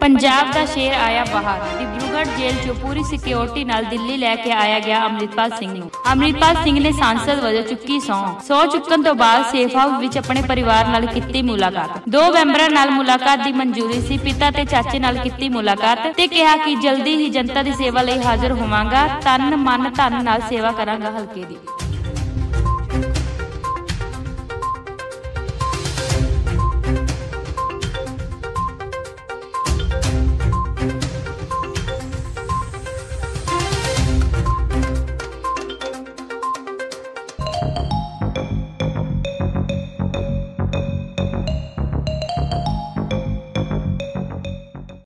पंजाब का शेर आया बाहर। डिब्रूगढ़ जेल चों पूरी सिक्योरिटी नाल दिल्ली लैके आया गया अमृतपाल सिंह नूं। अमृतपाल सिंह ने सांसद वजों चुक्की सौ चुक्कण तो बाद सेफ हाउस विच अपने परिवार नाल कीती मुलाकात। 2 मैंबरां नाल मुलाकात दी मंजूरी सी। पिता ते चाचे नाल कीती मुलाकात ते कहा कि जल्दी ही जनता दी सेवा लई हाज़र होवांगा। तन मन धन नाल सेवा करांगा हलके दी।